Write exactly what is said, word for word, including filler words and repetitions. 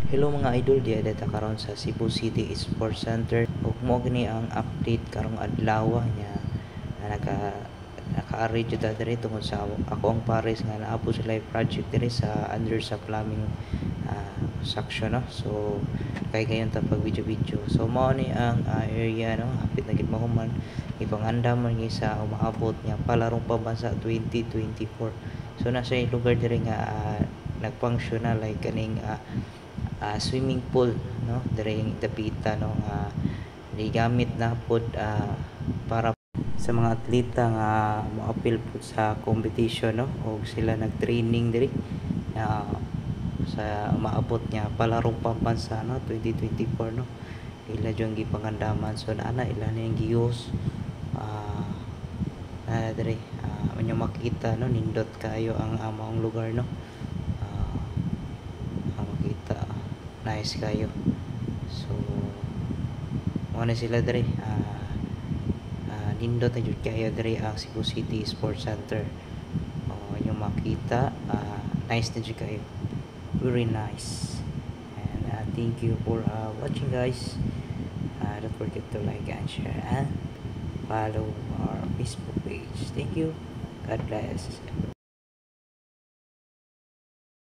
Hello mga idol, di data karon sa Cebu City Sports Center. Ug mo gani ang update karong adlaw niya na naka naka-array jud ta diri tungod sa ako ang pares nga naabot sa live project diri sa under sa plumbing uh, section no. So kay gayon ta pag video-video. So mao ni ang uh, area no, hapit na gid mahuman. Ipangandam man ni sa umaabot niya palarong pambansa twenty twenty-four. So nasa lugar diri nga uh, nag-function na like kaning uh, uh, swimming pool no diri dapita no uh, gamit na pod uh, para sa mga atleta nga moapil po sa competition no o sila nag-training diri uh, sa maabot niya palarong pambansa no twenty twenty-four no ila jung gipangandaman so naana ila na yung giyos uh, na diri uh, inyo makita no nindot kayo ang among lugar no uh, makita nice kayo so mo na sila diri uh, uh, nindot na jud kayo diri ang Cebu City Sports Center o inyo makita uh, nice na jud kayo very nice and uh, thank you for uh, watching guys. Uh, don't forget to like and share and follow our Facebook page. Thank you. God bless.